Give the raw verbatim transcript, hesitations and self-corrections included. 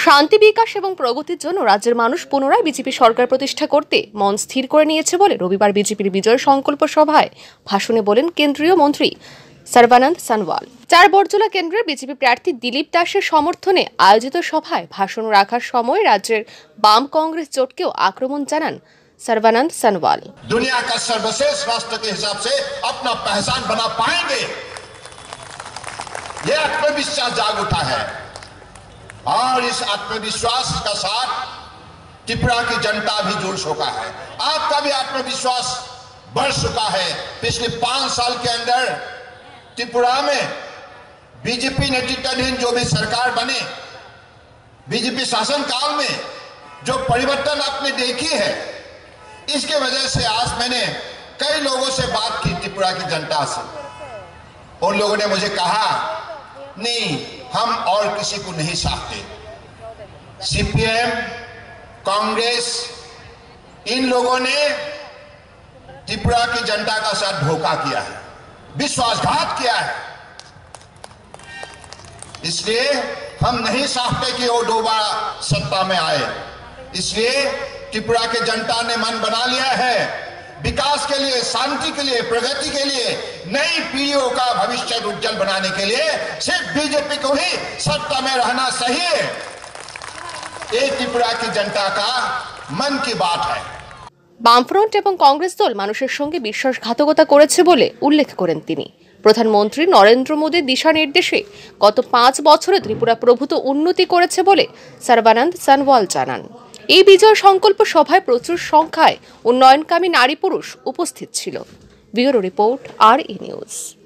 শান্তি বিকাশ এবং প্রগতির জন্য রাজ্যের মানুষ পুনরায় বিজেপি সরকার প্রতিষ্ঠা করতে মন স্থির করে নিয়েছে বলে রবিবার বিজেপির বিজয় সংকল্প সভায় ভাষণে বলেন কেন্দ্রীয় মন্ত্রী সর্বানন্দ সোনোয়াল। চার বরজলা কেন্দ্রের বিজেপি প্রার্থী দিলীপ দাসের সমর্থনে আয়োজিত সভায় ভাষণ রাখার সময় রাজ্যের বাম কংগ্রেস জোটকেও আক্রমণ জানান सर्बानंद सोनोवाल। दुनिया का सर्वश्रेष्ठ राष्ट्र के हिसाब से अपना पहचान बना पाएंगे, यह आत्मविश्वास जाग उठा है और इस आत्मविश्वास का साथ त्रिपुरा की जनता भी जुड़ चुका है। आपका भी आत्मविश्वास बढ़ चुका है। पिछले पांच साल के अंदर त्रिपुरा में बीजेपी नेतृत्वाधीन जो भी सरकार बने, बीजेपी शासन काल में जो परिवर्तन आपने देखी है, इसके वजह से आज मैंने कई लोगों से बात की त्रिपुरा की जनता से। उन लोगों ने मुझे कहा नहीं, हम और किसी को नहीं चाहते। सीपीएम, कांग्रेस, इन लोगों ने त्रिपुरा की जनता का साथ धोखा किया है, विश्वासघात किया है। इसलिए हम नहीं चाहते कि वो दोबारा सत्ता में आए। इसलिए त्रिपुरा के जनता ने मन बना लिया है विकास के लिए, शांति के लिए, प्रगति के लिए, नई पीढ़ियों का भविष्य उज्जवल बनाने के लिए सिर्फ बीजेपी को ही सत्ता में रहना सही है। ये त्रिपुरा की जनता का मन की बात है। বামফ্রন্ট এবং কংগ্রেস দল মানুষের সঙ্গে বিশ্বাসঘাতকতা করেছে বলে উল্লেখ করেন তিনি। প্রধানমন্ত্রী নরেন্দ্র মোদীর দিশা নির্দেশে গত পাঁচ বছরে ত্রিপুরা প্রভূত উন্নতি করেছে বলে সর্বানন্দ সোনোয়াল জানান। এই বিজয় সংকল্প সভায় প্রচুর সংখ্যায় উন্নয়নকামী নারী পুরুষ উপস্থিত ছিল। ব্যুরো রিপোর্ট আর ই নিউজ।